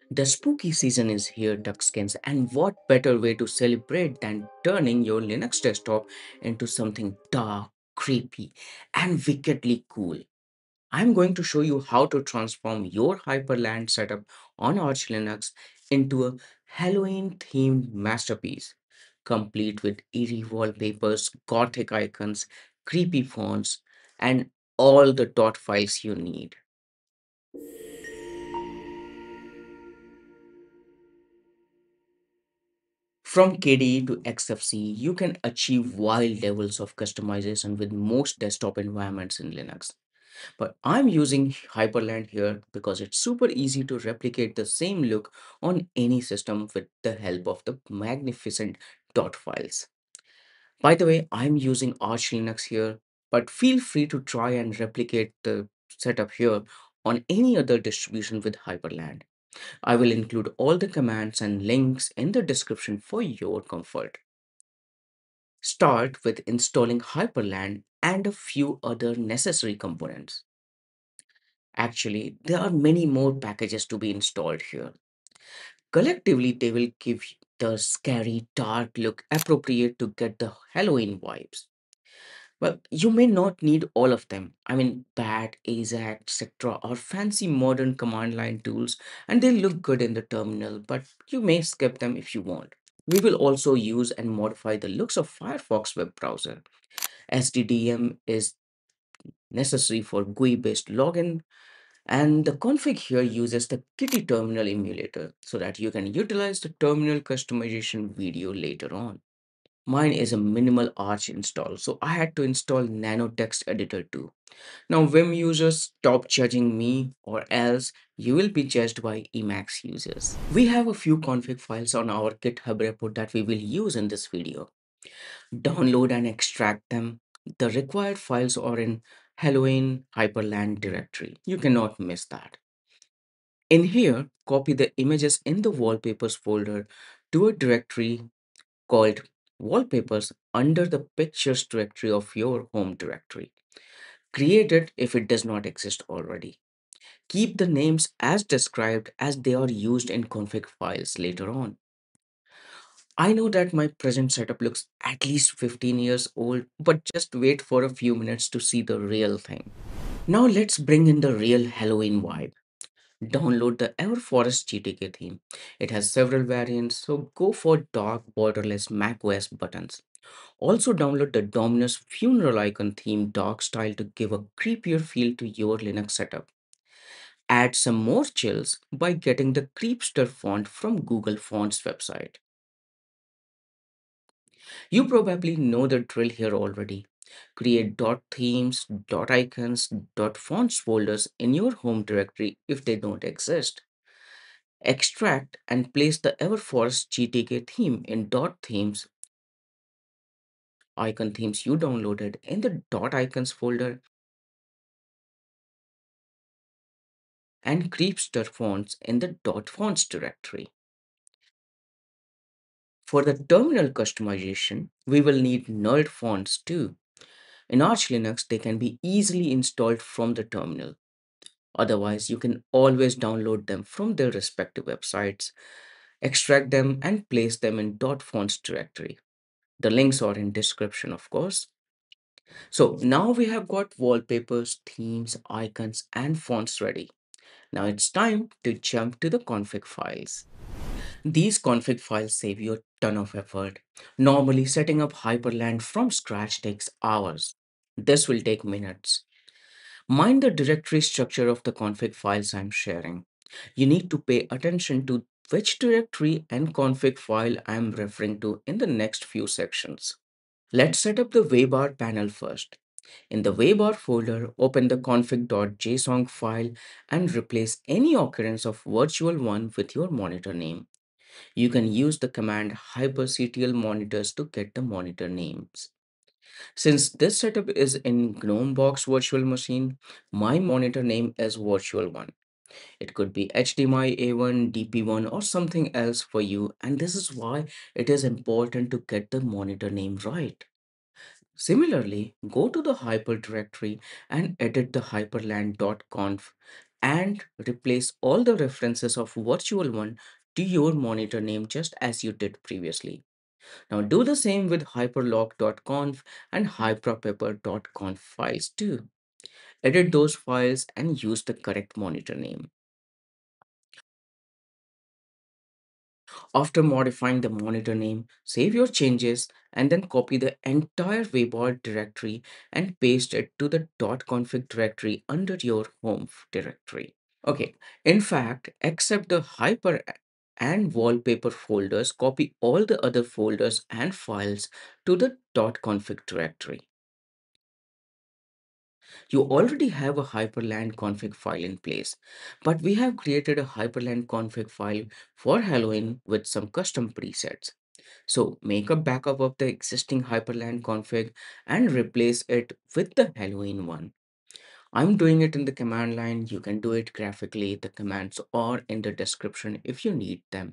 The spooky season is here, Tuxkins, and what better way to celebrate than turning your Linux desktop into something dark, creepy, and wickedly cool? I'm going to show you how to transform your Hyprland setup on Arch Linux into a Halloween themed masterpiece, complete with eerie wallpapers, gothic icons, creepy fonts, and all the dot files you need. From KDE to XFC, you can achieve wild levels of customization with most desktop environments in Linux. But I'm using Hyprland here because it's super easy to replicate the same look on any system with the help of the magnificent dot files. By the way, I'm using Arch Linux here, but feel free to try and replicate the setup here on any other distribution with Hyprland. I will include all the commands and links in the description for your comfort. Start with installing Hyprland and a few other necessary components. Actually, there are many more packages to be installed here. Collectively, they will give the scary, dark look appropriate to get the Halloween vibes. Well, you may not need all of them. I mean, BAT, AZAC, etc. are fancy modern command line tools and they look good in the terminal, but you may skip them if you want. We will also use and modify the looks of Firefox web browser. SDDM is necessary for GUI based login, and the config here uses the Kitty terminal emulator so that you can utilize the terminal customization video later on. Mine is a minimal Arch install, so I had to install Nano Text Editor too. Now, Vim users, stop judging me, or else you will be judged by Emacs users. We have a few config files on our GitHub repo that we will use in this video. Download and extract them. The required files are in Halloween Hyprland directory. You cannot miss that. In here, copy the images in the wallpapers folder to a directory called wallpapers under the pictures directory of your home directory. Create it if it does not exist already. Keep the names as described as they are used in config files later on. I know that my present setup looks at least 15 years old, but just wait for a few minutes to see the real thing. Now let's bring in the real Halloween vibe. Download the Everforest GTK theme. It has several variants, so go for dark borderless macOS buttons. Also download the Dominus funeral icon theme dark style to give a creepier feel to your Linux setup. Add some more chills by getting the Creepster font from Google Fonts website. You probably know the drill here already. Create dot themes, dot icons, dot fonts folders in your home directory if they don't exist. Extract and place the Everforest GTK theme in dot themes icon themes you downloaded in the dot icons folder and Creepster fonts in the dot fonts directory. For the terminal customization, we will need nerd fonts too. In Arch Linux, they can be easily installed from the terminal. Otherwise, you can always download them from their respective websites, extract them, and place them in dot fonts directory. The links are in description, of course. So now we have got wallpapers, themes, icons, and fonts ready. Now it's time to jump to the config files. These config files save you a ton of effort. Normally, setting up Hyprland from scratch takes hours. This will take minutes. Mind the directory structure of the config files I'm sharing. You need to pay attention to which directory and config file I'm referring to in the next few sections. Let's set up the Waybar panel first. In the Waybar folder, open the config.json file and replace any occurrence of virtual1 with your monitor name. You can use the command hyperctl monitors to get the monitor names. Since this setup is in Gnomebox virtual machine, my monitor name is virtual1. It could be HDMI A1, DP1 or something else for you, and this is why it is important to get the monitor name right. Similarly, go to the hyper directory and edit the hyprland.conf and replace all the references of virtual one to your monitor name just as you did previously. Now do the same with hyprlock.conf and hyprpaper.conf files too. Edit those files and use the correct monitor name. After modifying the monitor name, save your changes and then copy the entire Waybar directory and paste it to the .config directory under your home directory. Okay, in fact, except the hyper and wallpaper folders, copy all the other folders and files to the .config directory. You already have a Hyprland config file in place, but we have created a Hyprland config file for Halloween with some custom presets. So make a backup of the existing Hyprland config and replace it with the Halloween one. I'm doing it in the command line. You can do it graphically. The commands are in the description if you need them.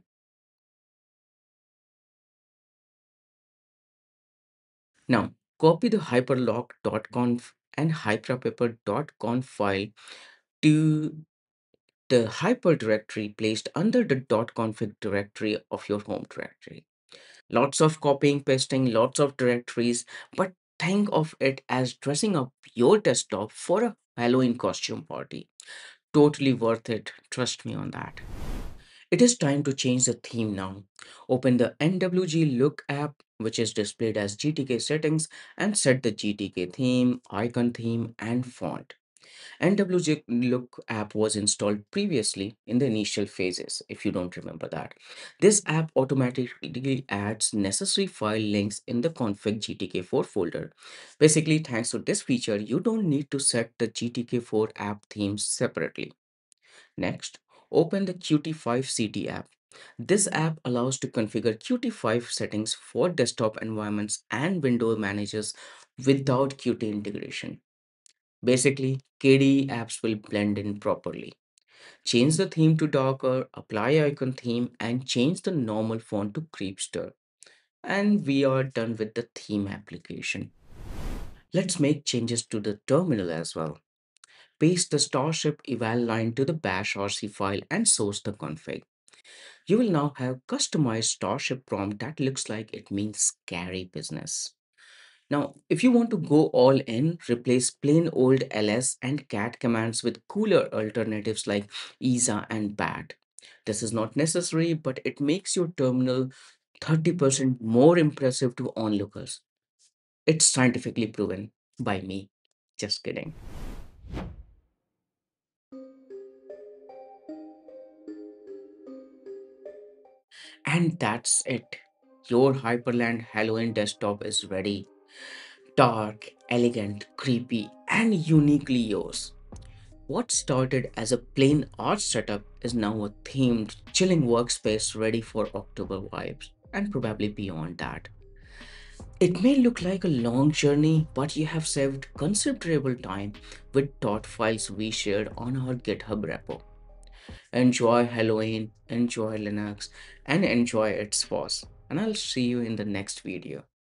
Now, copy the hyperlock.conf and hyprpaper.conf file to the hyper directory placed under the .config directory of your home directory. Lots of copying, pasting, lots of directories, but think of it as dressing up your desktop for a Halloween costume party. Totally worth it, trust me on that. It is time to change the theme now. Open the NWG Look app, which is displayed as GTK settings, and set the GTK theme, icon theme, and font. NWG Look app was installed previously in the initial phases, if you don't remember that. This app automatically adds necessary file links in the config GTK4 folder. Basically, thanks to this feature, you don't need to set the GTK4 app themes separately. Next, open the Qt5 CT app. This app allows to configure Qt5 settings for desktop environments and window managers without Qt integration. Basically, KDE apps will blend in properly. Change the theme to darker, apply icon theme, and change the normal font to Creepster. And we are done with the theme application. Let's make changes to the terminal as well. Paste the Starship eval line to the bash RC file and source the config. You will now have customized Starship prompt that looks like it means scary business. Now, if you want to go all in, replace plain old ls and cat commands with cooler alternatives like isa and bat. This is not necessary, but it makes your terminal 30% more impressive to onlookers. It's scientifically proven by me. Just kidding. And that's it. Your Hyprland Halloween desktop is ready. Dark, elegant, creepy, and uniquely yours. What started as a plain art setup is now a themed, chilling workspace ready for October vibes, and probably beyond that. It may look like a long journey, but you have saved considerable time with dot files we shared on our GitHub repo. Enjoy Halloween, enjoy Linux, and enjoy its force. And I'll see you in the next video.